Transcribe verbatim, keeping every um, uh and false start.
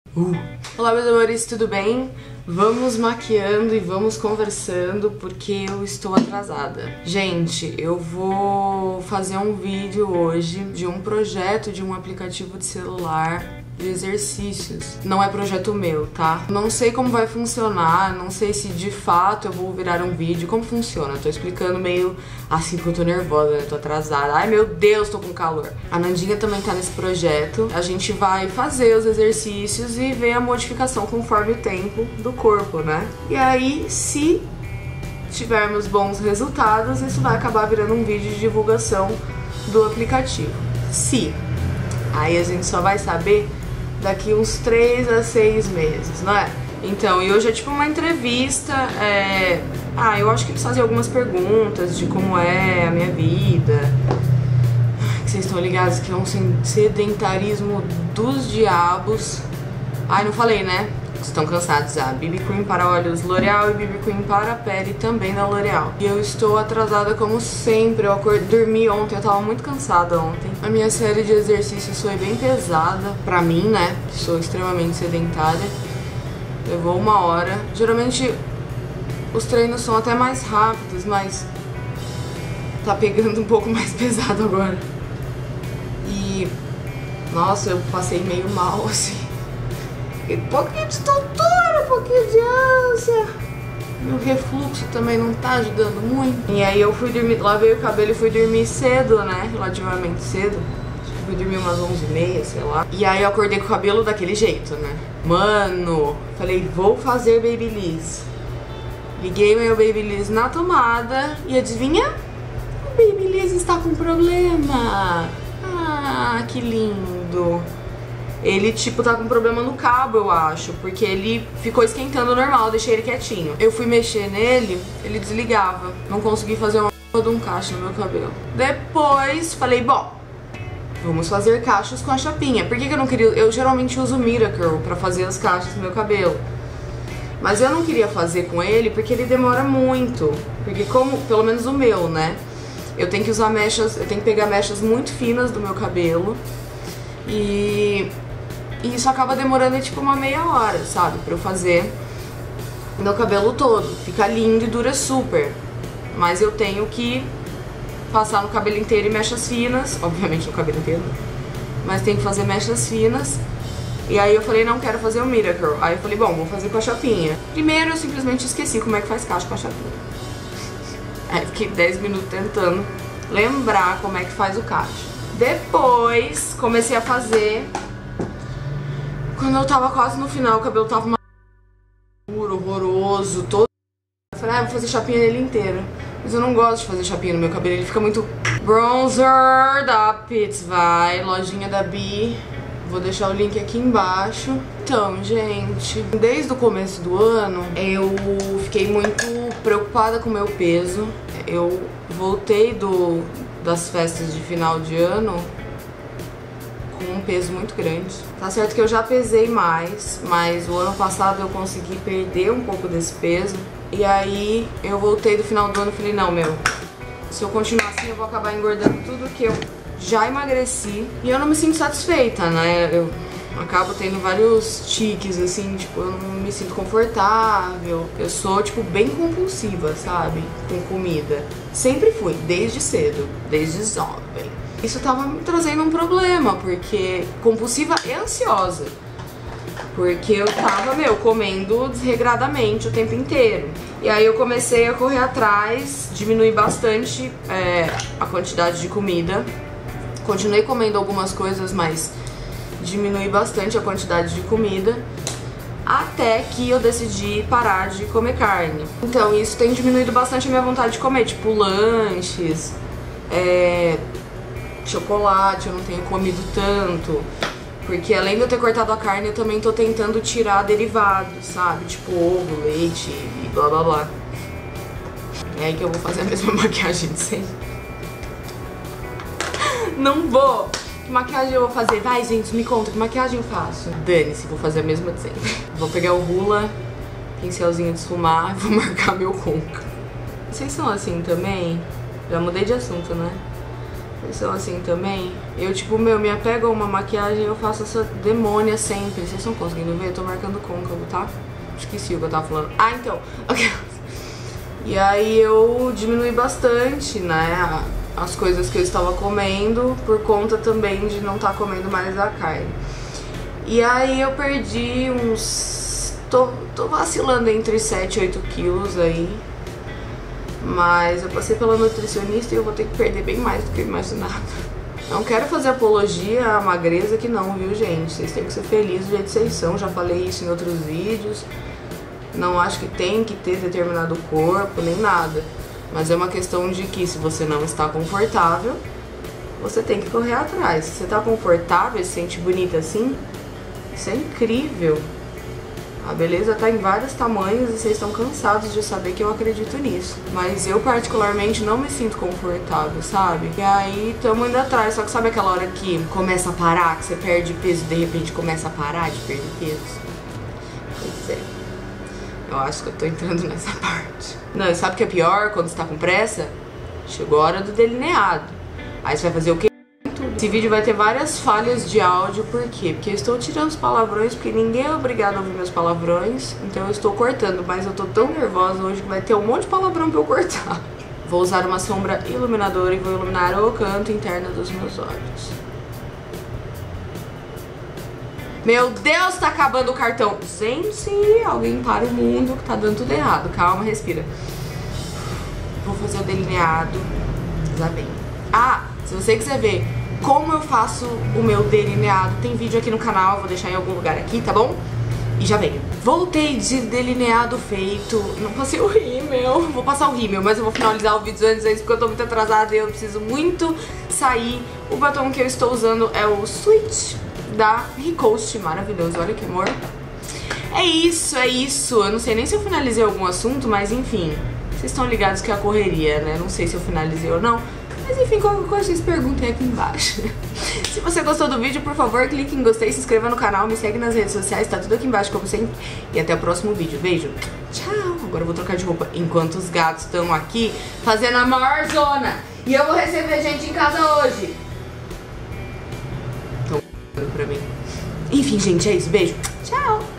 Uh. Olá, meus amores, tudo bem? Vamos maquiando e vamos conversando porque eu estou atrasada. Gente, eu vou fazer um vídeo hoje de um projeto de um aplicativo de celular de exercícios. Não é projeto meu, tá? Não sei como vai funcionar, não sei se de fato eu vou virar um vídeo. Como funciona? Eu tô explicando meio assim porque eu tô nervosa, né? Tô atrasada. Ai, meu Deus, tô com calor. A Nandinha também tá nesse projeto. A gente vai fazer os exercícios e ver a modificação conforme o tempo do corpo, né? E aí, se tivermos bons resultados, isso vai acabar virando um vídeo de divulgação do aplicativo. Se. Aí a gente só vai saber daqui uns três a seis meses, não é? Então, e hoje é tipo uma entrevista, é... ah, eu acho que eles fazem algumas perguntas de como é a minha vida. Que vocês estão ligados que é um sedentarismo dos diabos. Ai, não falei, né? Estão cansados. A B B Cream para olhos L'Oreal e B B Cream para pele também da L'Oreal. E eu estou atrasada como sempre. Eu acordei, dormi ontem, eu tava muito cansada ontem. A minha série de exercícios foi bem pesada pra mim, né? Que sou extremamente sedentária. Levou uma hora. Geralmente os treinos são até mais rápidos, mas tá pegando um pouco mais pesado agora. E nossa, eu passei meio mal assim. Um pouquinho de tontura, um pouquinho de ânsia. Meu refluxo também não tá ajudando muito. E aí eu fui dormir, lavei o cabelo e fui dormir cedo, né? Relativamente cedo. Acho que fui dormir umas onze e meia, sei lá. E aí eu acordei com o cabelo daquele jeito, né? Mano, falei, vou fazer Babyliss. Liguei meu Babyliss na tomada e adivinha? O Babyliss está com problema. Ah, que lindo. Ele, tipo, tá com problema no cabo, eu acho, porque ele ficou esquentando normal, eu deixei ele quietinho. Eu fui mexer nele, ele desligava. Não consegui fazer uma p*** de um cacho no meu cabelo. Depois, falei, bom, vamos fazer cachos com a chapinha. Por que que eu não queria... Eu geralmente uso Miracle pra fazer as cachos no meu cabelo. Mas eu não queria fazer com ele porque ele demora muito. Porque como, pelo menos o meu, né? Eu tenho que usar mechas, eu tenho que pegar mechas muito finas do meu cabelo. E... E isso acaba demorando tipo uma meia hora, sabe? Pra eu fazer meu cabelo todo. Fica lindo e dura super. Mas eu tenho que passar no cabelo inteiro e mechas finas. Obviamente no cabelo inteiro. Mas tem que fazer mechas finas. E aí eu falei, não quero fazer o Miracle. Aí eu falei, bom, vou fazer com a chapinha. Primeiro eu simplesmente esqueci como é que faz cacho com a chapinha. Aí fiquei dez minutos tentando lembrar como é que faz o cacho. Depois comecei a fazer... Quando eu tava quase no final, o cabelo tava maduro, horroroso, todo... Eu falei, ah, vou fazer chapinha nele inteiro. Mas eu não gosto de fazer chapinha no meu cabelo, ele fica muito... Bronzer da Pits Vai, lojinha da Bi. Vou deixar o link aqui embaixo. Então, gente, desde o começo do ano, eu fiquei muito preocupada com o meu peso. Eu voltei do, das festas de final de ano com um peso muito grande. Tá certo que eu já pesei mais, mas o ano passado eu consegui perder um pouco desse peso. E aí eu voltei do final do ano e falei, não, meu, se eu continuar assim eu vou acabar engordando tudo que eu já emagreci. E eu não me sinto satisfeita, né? Eu acabo tendo vários tiques, assim, tipo, eu não me sinto confortável. Eu sou, tipo, bem compulsiva, sabe? Com comida. Sempre fui, desde cedo, desde jovem. Isso tava me trazendo um problema, porque compulsiva e ansiosa. Porque eu tava, meu, comendo desregradamente o tempo inteiro. E aí eu comecei a correr atrás, diminuir bastante é, a quantidade de comida. Continuei comendo algumas coisas, mas diminui bastante a quantidade de comida. Até que eu decidi parar de comer carne. Então isso tem diminuído bastante a minha vontade de comer, tipo lanches, é... chocolate, eu não tenho comido tanto. Porque além de eu ter cortado a carne, eu também tô tentando tirar derivados, sabe? Tipo ovo, leite e blá blá blá. É aí que eu vou fazer a mesma maquiagem de sempre. Não vou! Que maquiagem eu vou fazer? Vai, gente, me conta, que maquiagem eu faço? Dane-se, vou fazer a mesma de sempre. Vou pegar o Hoola, pincelzinho de esfumar e vou marcar meu côncavo. Vocês são assim também? Já mudei de assunto, né? Vocês são assim também? Eu, tipo, meu, me apego a uma maquiagem e eu faço essa demônia sempre. Vocês estão conseguindo ver? Eu tô marcando côncavo, tá? Esqueci o que eu tava falando. Ah, então. Ok. E aí eu diminui bastante, né, as coisas que eu estava comendo, por conta também de não estar comendo mais a carne. E aí eu perdi uns... Tô, tô vacilando entre sete e oito quilos aí. Mas eu passei pela nutricionista e eu vou ter que perder bem mais do que eu imaginava. Não quero fazer apologia à magreza que não, viu, gente? Vocês têm que ser felizes do jeito que vocês são. Já falei isso em outros vídeos. Não acho que tem que ter determinado corpo, nem nada. Mas é uma questão de que se você não está confortável, você tem que correr atrás. Se você está confortável e se sente bonita assim, isso é incrível. A beleza tá em vários tamanhos e vocês estão cansados de saber que eu acredito nisso. Mas eu particularmente não me sinto confortável, sabe? E aí tamo indo atrás, só que sabe aquela hora que começa a parar, que você perde peso e de repente começa a parar de perder peso? Pois é. Eu acho que eu tô entrando nessa parte. Não, e sabe o que é pior quando você tá com pressa? Chegou a hora do delineado. Aí você vai fazer o quê? Esse vídeo vai ter várias falhas de áudio, por quê? Porque eu estou tirando os palavrões, porque ninguém é obrigado a ouvir meus palavrões, então eu estou cortando, mas eu tô tão nervosa hoje que vai ter um monte de palavrão pra eu cortar. Vou usar uma sombra iluminadora e vou iluminar o canto interno dos meus olhos. Meu Deus, tá acabando o cartão. Gente, alguém para o mundo que tá dando tudo errado. Calma, respira. Vou fazer o delineado. Já bem. Ah, se você quiser ver como eu faço o meu delineado, tem vídeo aqui no canal, vou deixar em algum lugar aqui, tá bom? E já vem. Voltei de delineado feito. Não passei o rímel. Vou passar o rímel, mas eu vou finalizar o vídeo antes, porque eu tô muito atrasada e eu preciso muito sair. O batom que eu estou usando é o Sweet da Ricoste, maravilhoso. Olha que amor. É isso, é isso. Eu não sei nem se eu finalizei algum assunto, mas enfim. Vocês estão ligados que é a correria, né? Não sei se eu finalizei ou não. Mas enfim, qualquer coisa vocês perguntem aqui embaixo. Se você gostou do vídeo, por favor, clique em gostei, se inscreva no canal, me segue nas redes sociais, tá tudo aqui embaixo como sempre. E até o próximo vídeo. Beijo. Tchau. Agora eu vou trocar de roupa enquanto os gatos estão aqui fazendo a maior zona. E eu vou receber gente em casa hoje. Estão pra mim. Enfim, gente, é isso. Beijo. Tchau.